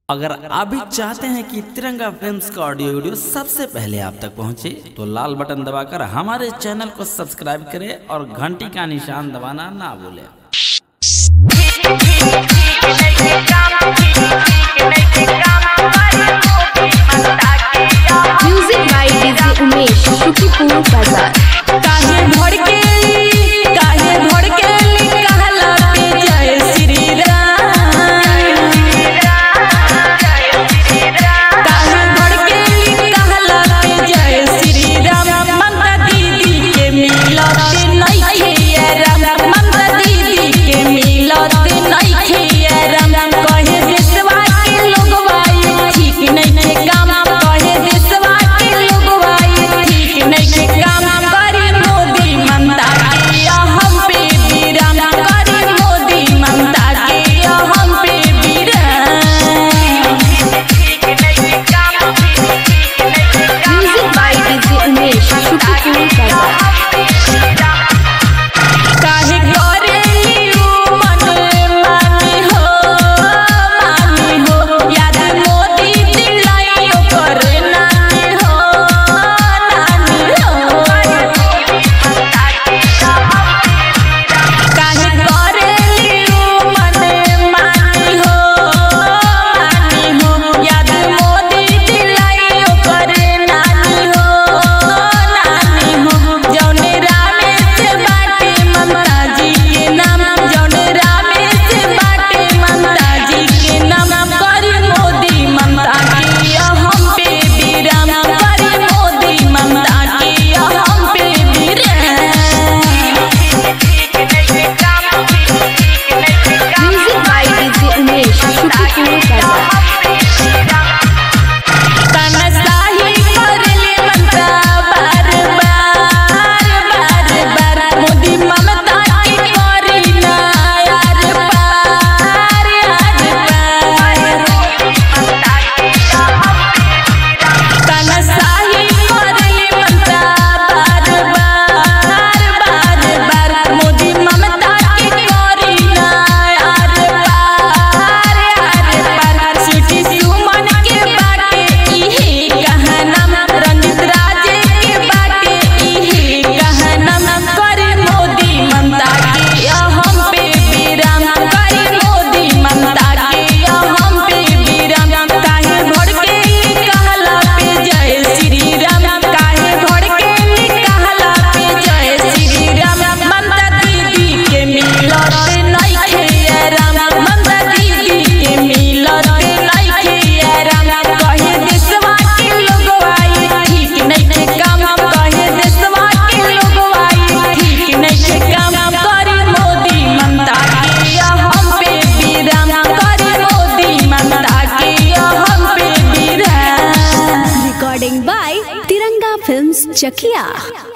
अगर आप भी चाहते हैं कि तिरंगा फिल्म्स का ऑडियो वीडियो सबसे पहले आप तक पहुंचे तो लाल बटन दबाकर हमारे चैनल को सब्सक्राइब करें और घंटी का निशान दबाना ना भूलें। Music by DJ Umesh Shukipur Bazar. काहे भड़केली कहला पे जय श्री राम। काहे भड़केली कहला पे जय श्री राम। ममता दीदी के मिलत नइखे राम। ममता दीदी के मिलत नइखे राम। कहे देशवा के लोगवा ठीक नइखे काम। कहे देशवा के लोगवा ठीक नइखे काम। करी मोदी ममता के हम पे विराम। करी मोदी ममता के हम पे विराम। Music by DJ Umesh Shukipur Bazar. काहे करेली उ मन मानी हो याद मोदी दिलाई ओकर नानी हो। काहे करेली उ मन मानी हो याद मोदी दिलाई ओकर नानी हो। जौने रामे से बाटे ममता जी के नाम। जौने रामे से बाटे ममता जी के नाम। करी मोदी ममता के हम पे विराम। करी मोदी ममता के हम पे music by DJ Umesh Shukipur Bazar. तनसाही करले ममता बार बार मोदी ममता की करी ना यार पार तनसाही करले ममता बार मोदी ममता की करी ना यार पार सिटी सुमन के बाटे इहे कहनम। रंजित राजे के बाटे इहे कहनम। करी मोदी ममता के हम पे विराम। करी मोदी ममता के हम पे विराम। काहे भड़केली कहला पे जय श्री राम। काहे भड़केली कहला पे जय श्री राम। ममता दीदी के मिलत नइखे राम। ममता दीदी के मिलत नइखे राम। कहे देशवा के लोगवा ठीक नइखे काम। कहे देशवा के लोगवा ठीक नइखे काम। करी मोदी ममता के हम पे विराम। करी मोदी ममता के हम पे विराम। Recording by Tiranga films Chakiya.